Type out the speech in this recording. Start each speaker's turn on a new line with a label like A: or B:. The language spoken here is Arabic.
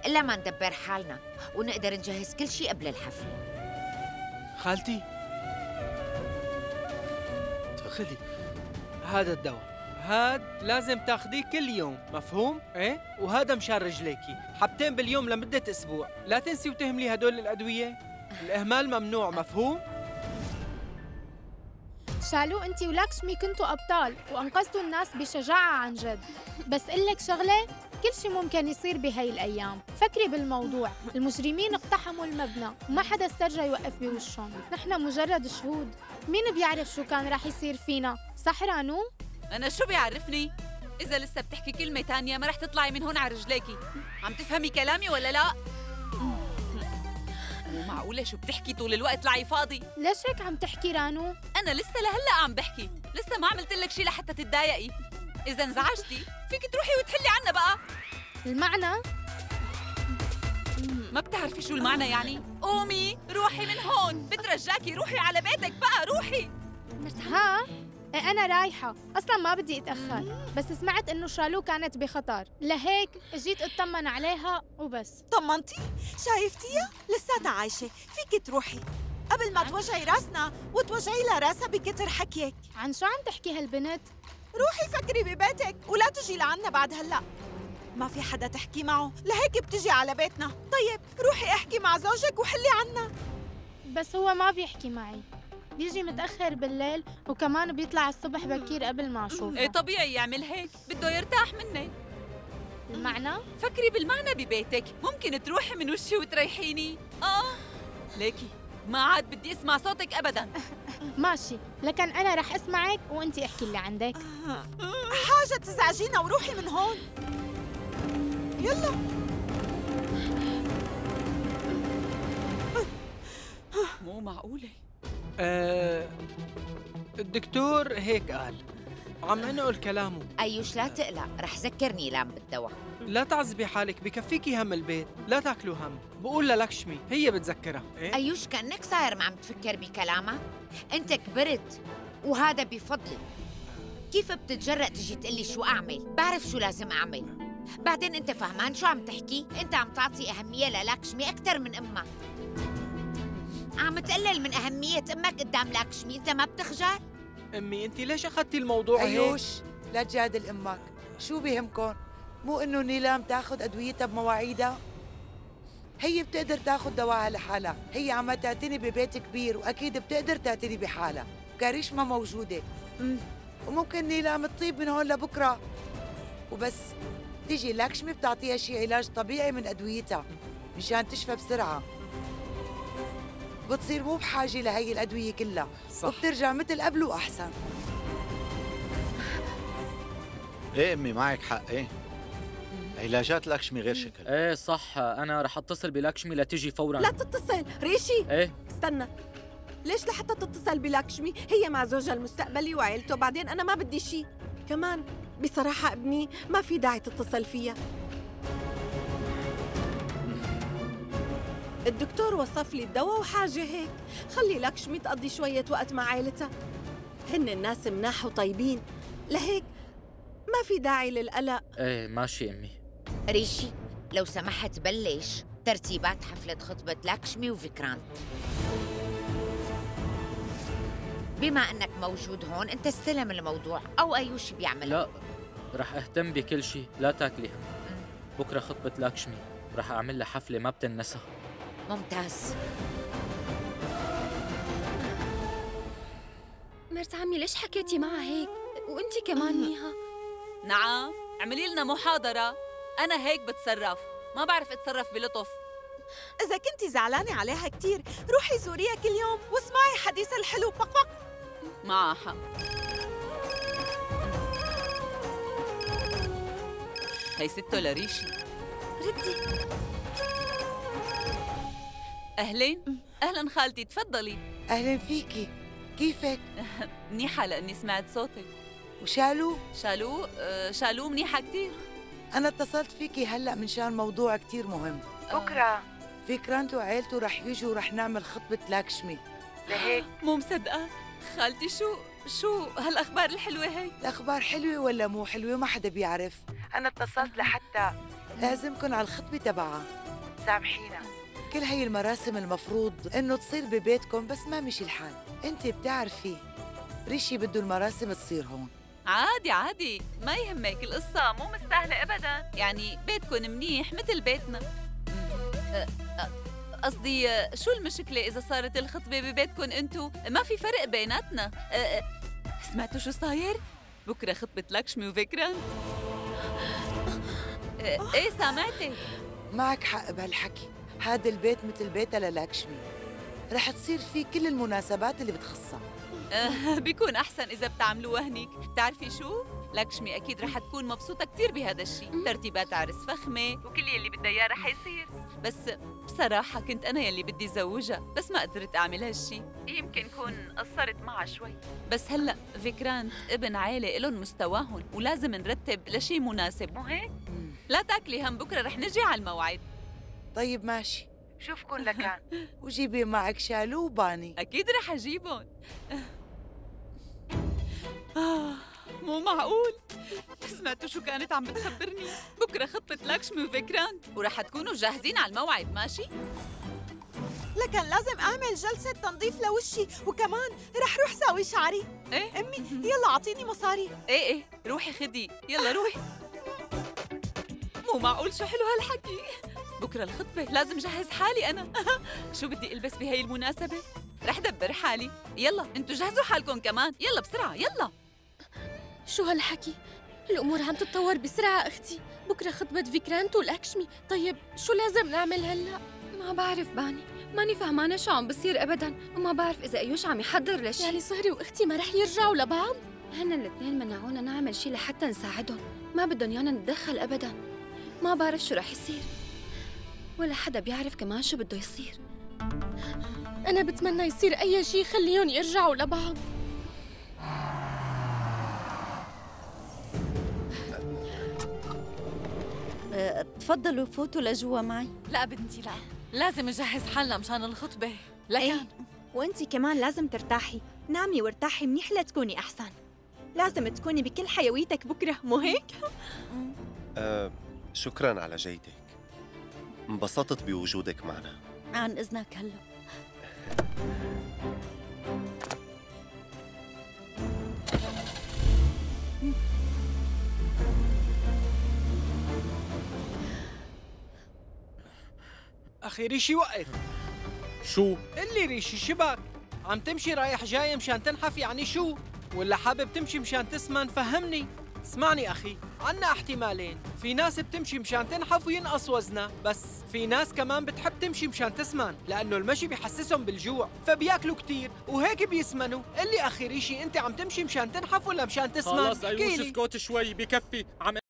A: إلا ما ندبر حالنا ونقدر نجهز كل شيء قبل الحفلة.
B: خالتي خذي هذا الدواء، هاد لازم تاخذيه كل يوم، مفهوم؟ ايه؟ وهذا مشان رجليكي، حبتين باليوم لمدة أسبوع، لا تنسي وتهملي هدول الأدوية، الإهمال ممنوع، مفهوم؟
C: شالو انت ولاكشمي كنتوا ابطال وانقذتوا الناس بشجاعه عن جد، بس قلك شغله، كل شيء ممكن يصير بهي الايام. فكري بالموضوع، المجرمين اقتحموا المبنى وما حدا استرجى يوقف بوشهم، نحن مجرد شهود، مين بيعرف شو كان رح يصير فينا؟ صح رانو؟
D: انا شو بيعرفني؟ اذا لسه بتحكي كلمه تانية ما رح تطلعي من هون على رجليكي. عم تفهمي كلامي ولا لا؟ مو معقولة شو بتحكي طول الوقت لعي فاضي.
C: ليش هيك عم تحكي رانو؟
D: أنا لسه لهلأ عم بحكي، لسه ما عملت لك شي لحتى تتضايقي. إذا انزعجتي فيك تروحي وتحلي عنا بقى.
C: المعنى؟
D: ما بتعرفي شو المعنى يعني؟ قومي روحي من هون، بترجاكي روحي على بيتك بقى، روحي.
C: ها؟ إيه أنا رايحة، أصلاً ما بدي أتأخر، بس سمعت إنه شالو كانت بخطر، لهيك جيت أطمن عليها وبس.
E: طمنتي؟ شايفتيها؟ لساتها عايشة، فيك تروحي قبل ما توجعي راسنا وتوجعي لها راسها بكتر حكيك.
C: عن شو عم تحكي هالبنت؟
E: روحي فكري ببيتك ولا تجي لعنا بعد هلأ. ما في حدا تحكي معه، لهيك بتجي على بيتنا. طيب روحي احكي مع زوجك وحلي عنا.
C: بس هو ما بيحكي معي، بيجي متأخر بالليل وكمان بيطلع الصبح بكير قبل ما أشوفه.
D: إيه طبيعي يعمل هيك، بده يرتاح مني.
C: المعنى؟
D: فكري بالمعنى ببيتك، ممكن تروحي من وشي وتريحيني. ليكي ما عاد بدي اسمع صوتك أبداً.
C: ماشي، لكن أنا رح أسمعك وأنتي احكي اللي عندك.
E: حاجة تزعجينا وروحي من هون. يلا.
D: مو معقولة.
B: الدكتور هيك قال، عم انقل كلامه.
A: أيوش لا تقلق، رح ذكرني لام بالدواء.
B: لا تعذبي حالك، بكفيكي هم البيت، لا تاكلوا هم. بقول للكشمي هي بتذكرها. إيه؟
A: أيوش كأنك صاير ما عم تفكر بكلامها؟ أنت كبرت وهذا بفضلي. كيف بتتجرأ تجي تقلي شو أعمل؟ بعرف شو لازم أعمل. بعدين أنت فهمان شو عم تحكي؟ أنت عم تعطي أهمية للاكشمي أكثر من أمك. عم تقلل من أهمية أمك قدام لاكشمي، أنت ما بتخجل؟
B: أمي أنت ليش أخذتي الموضوع هيك؟
F: أيوش لا تجادل أمك، شو بيهمكن؟ مو إنه نيلام تاخذ أدويتها بمواعيدها؟ هي بتقدر تاخذ دواها لحالها، هي عم تعتني ببيت كبير وأكيد بتقدر تعتني بحالها، كاريشما موجودة. وممكن نيلام تطيب من هون لبكرة، وبس تيجي لاكشمي بتعطيها شي علاج طبيعي من أدويتها مشان تشفى بسرعة، بتصير مو بحاجة لهي الأدوية كلها. صح. وبترجع مثل قبل وأحسن.
G: ايه امي معك حق. ايه علاجات لاكشمي غير شكل.
H: ايه صح، انا رح اتصل بلاكشمي لتيجي فورا.
I: لا تتصل ريشي.
H: ايه
I: استنى، ليش لحتى تتصل بلاكشمي؟ هي مع زوجها المستقبلي وعيلته، بعدين انا ما بدي شيء كمان. بصراحة ابني ما في داعي تتصل فيها. الدكتور وصف لي الدواء وحاجة هيك، خلي لاكشمي تقضي شوية وقت مع عائلتها، هن الناس مناح وطيبين، لهيك ما في داعي للقلق.
H: ايه ماشي امي.
A: ريشي لو سمحت بلش ترتيبات حفلة خطبة لاكشمي وفكرانت. بما أنك موجود هون أنت استلم الموضوع أو أي شيء بيعمل.
H: لا رح اهتم بكل شيء، لا تاكلي هم. بكره خطبة لاكشمي، رح اعمل لها حفلة ما بتنسى.
A: ممتاز.
J: مرت عمي ليش حكيتي معها هيك؟ وانتي كمان نيها.
D: نعم، اعملي لنا محاضرة. أنا هيك بتصرف، ما بعرف أتصرف بلطف.
E: إذا كنتي زعلانة عليها كتير، روحي زوريها كل يوم واسمعي حديثها الحلو. بق بق.
D: معها حق. هي سته لريشي.
J: ردي.
D: أهلين، أهلاً خالتي، تفضلي.
F: أهلاً فيكي، كيفك؟
D: منيحة لأني سمعت صوتك.
F: وشالو؟
D: شالو منيحة كتير.
F: أنا اتصلت فيكي هلأ من شان موضوع كتير مهم. بكرة فكرانته وعيلته رح يجوا ورح نعمل خطبة لاكشمي، لهيك
D: مو مصدقة. خالتي شو هالأخبار الحلوة هي؟
F: الأخبار حلوة ولا مو حلوة ما حدا بيعرف. أنا اتصلت لحتى لازمكن على الخطبة تبعها. سامحينا، كل هي المراسم المفروض إنه تصير ببيتكم، بس ما مشي الحال. أنت بتعرفي ريشي بده المراسم تصير هون.
D: عادي عادي، ما يهمك، القصة مو مستاهلة أبداً، يعني بيتكن منيح مثل بيتنا. قصدي شو المشكلة إذا صارت الخطبة ببيتكن أنتو؟ ما في فرق بيناتنا. سمعتوا شو صاير؟ بكرة خطبة لكشمي وفكرانت. إيه سامعتي؟
F: معك حق بهالحكي، هذا البيت مثل بيتها للاكشمي، رح تصير فيه كل المناسبات اللي بتخصها.
D: بيكون أحسن إذا بتعملوها هنيك. بتعرفي شو؟ لكشمي أكيد رح تكون مبسوطة كتير بهذا الشيء، ترتيبات عرس فخمة وكل يلي بدها إياه رح يصير. بس بصراحة كنت أنا يلي بدي زوجها، بس ما قدرت أعمل هالشي. يمكن كون قصرت معها شوي، بس هلأ فكرانت ابن عائلة إلهم مستواهم ولازم نرتب لشي مناسب، مو هيك؟ لا تاكلي هم، بكرة رح نجي على الموعد.
F: طيب ماشي، شوفكن لكان وجيبي معك شالو وباني.
D: أكيد رح أجيبهم. مو معقول، سمعتوا شو كانت عم بتخبرني؟ بكرة خطبة لكشمي وفكرانت ورح تكونوا جاهزين على الموعد، ماشي؟
E: لكن لازم أعمل جلسة تنظيف لوشي، وكمان رح روح ساوي شعري.
D: إيه؟
E: أمي يلا أعطيني مصاري.
D: إيه روحي خدي، يلا روحي. مو معقول، شو حلو هالحكي. بكرة الخطبة لازم جهز حالي أنا. شو بدي ألبس بهاي المناسبة؟ رح دبر حالي. يلا انتوا جهزوا حالكم كمان، يلا بسرعة يلا.
J: شو هالحكي؟ الأمور عم تتطور بسرعة أختي، بكرة خطبة فكرانت والأكشمي، طيب شو لازم نعمل هلأ؟ ما بعرف باني، ماني فهمانة شو عم بصير أبداً، وما بعرف إذا أيوش عم يحضر لشي. يعني صهري وأختي ما رح يرجعوا لبعض؟ هن الاثنين منعونا نعمل شي لحتى نساعدهم، ما بدهم يانا نتدخل أبداً. ما بعرف شو رح يصير، ولا حدا بيعرف كمان شو بده يصير. أنا بتمنى يصير أي شي يخليهم يرجعوا لبعض.
I: تفضلوا فوتوا لجوا معي.
D: لا بنتي لا، لازم نجهز حالنا مشان الخطبة. لكن
K: ايه، وانتي كمان لازم ترتاحي، نامي وارتاحي منيح لتكوني أحسن. لازم تكوني بكل حيويتك بكرة، مو هيك؟
L: شكراً على جيتك، انبسطت بوجودك معنا.
I: عن إذنك هلا.
B: أخي ريشي وقف.
H: شو؟
B: قلي ريشي شبك؟ عم تمشي رايح جاي مشان تنحف يعني شو؟ ولا حابب تمشي مشان تسمن؟ فهمني. اسمعني أخي، عنا احتمالين، في ناس بتمشي مشان تنحف وينقص وزنها، بس في ناس كمان بتحب تمشي مشان تسمن، لأنه المشي بيحسسهم بالجوع، فبياكلوا كتير وهيك بيسمنوا. قلي أخي ريشي، أنت عم تمشي مشان تنحف ولا مشان تسمن؟
H: خلص أيوش اسكت شوي، بكفي. عم